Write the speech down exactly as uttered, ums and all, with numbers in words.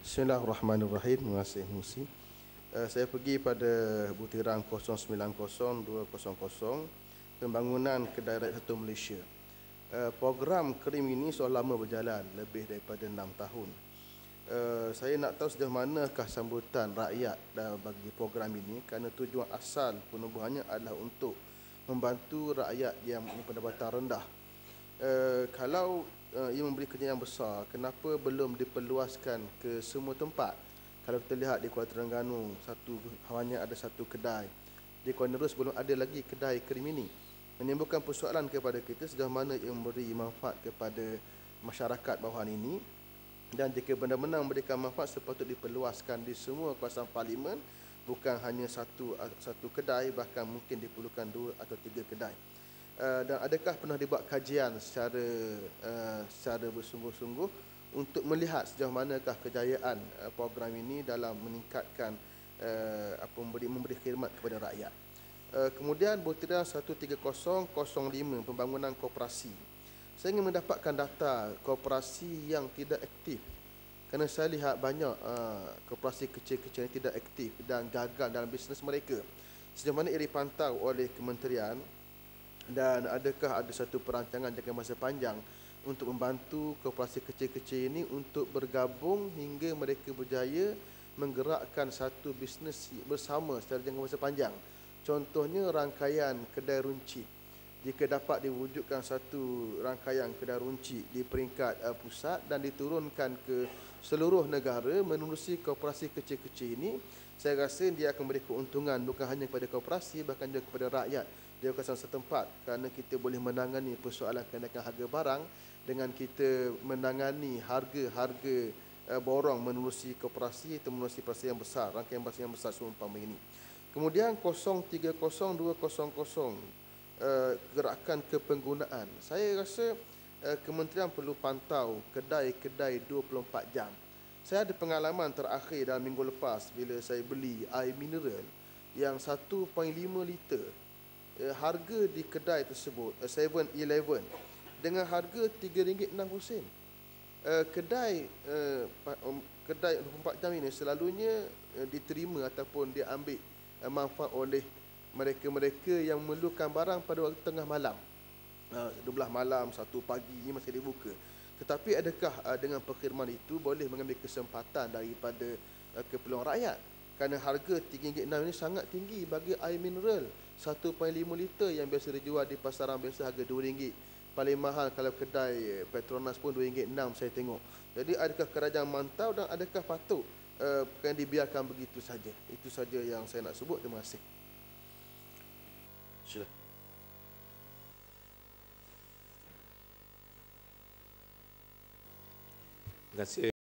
Bismillahirrahmanirrahim. Terima kasih Musi. Uh, saya pergi pada butiran kosong sembilan kosong dua kosong kosong pembangunan kedai rakyat satu Malaysia. Uh, program KRIM ini sudah lama berjalan, lebih daripada enam tahun. Uh, saya nak tahu sejauh manakah sambutan rakyat bagi program ini, kerana tujuan asal penubuhannya adalah untuk membantu rakyat yang mempunyai pendapatan rendah. Uh, kalau uh, ia memberi kerja yang besar, kenapa belum diperluaskan ke semua tempat? Kalau kita lihat di Kuala Terengganu, satu hanya ada satu kedai. Di Kuala Nerus belum ada lagi kedai KRIM ini. Menimbulkan persoalan kepada kita sejauh mana ia memberi manfaat kepada masyarakat bawahan ini, dan jika benar-benar memberikan manfaat sepatutnya diperluaskan di semua kawasan parlimen, bukan hanya satu satu kedai, bahkan mungkin diperlukan dua atau tiga kedai. Uh, dan adakah pernah dibuat kajian secara uh, secara bersungguh-sungguh untuk melihat sejauh manakah kejayaan uh, program ini dalam meningkatkan uh, apa memberi memberi khidmat kepada rakyat. Uh, kemudian butiran satu tiga kosong kosong lima pembangunan koperasi. Saya ingin mendapatkan data koperasi yang tidak aktif, kerana saya lihat banyak uh, koperasi kecil-kecil yang tidak aktif dan gagal dalam bisnes mereka. Sejauh mana ia dipantau oleh kementerian, dan adakah ada satu perancangan jangka masa panjang untuk membantu koperasi kecil-kecil ini untuk bergabung hingga mereka berjaya menggerakkan satu bisnes bersama secara jangka masa panjang. Contohnya rangkaian kedai runcit. Jika dapat diwujudkan satu rangkaian kedai runcit di peringkat uh, pusat dan diturunkan ke seluruh negara menerusi koperasi kecil-kecil ini, saya rasa dia akan memberi keuntungan bukan hanya kepada koperasi, bahkan juga kepada rakyat di kawasan setempat, kerana kita boleh menangani persoalan kenaikan harga barang dengan kita menangani harga-harga uh, borong menerusi koperasi atau menerusi persen yang besar, rangkaian persen yang besar seumpama ini. Kemudian kosong tiga kosong dua kosong kosong uh, gerakan kepenggunaan. Saya rasa uh, kementerian perlu pantau kedai-kedai dua puluh empat jam. Saya ada pengalaman terakhir dalam minggu lepas bila saya beli air mineral yang satu perpuluhan lima liter. Uh, harga di kedai tersebut uh, seven eleven dengan harga tiga ringgit enam puluh sen. Uh, kedai uh, um, kedai dua puluh empat jam ini selalunya uh, diterima ataupun diambil uh, manfaat oleh mereka-mereka yang memerlukan barang pada waktu tengah malam. Uh, dua belas malam, satu pagi ini masih dibuka. Tetapi adakah uh, dengan perkhidmatan itu boleh mengambil kesempatan daripada uh, keperluan rakyat? Kerana harga tiga ringgit enam ini sangat tinggi bagi air mineral satu perpuluhan lima liter yang biasa dijual di pasaran biasa harga dua ringgit. Paling mahal kalau kedai Petronas pun dua ringgit enam saya tengok. Jadi adakah kerajaan mantau dan adakah patut uh, kan dibiarkan begitu saja? Itu saja yang saya nak sebut. Terima kasih. Sila. Terima kasih.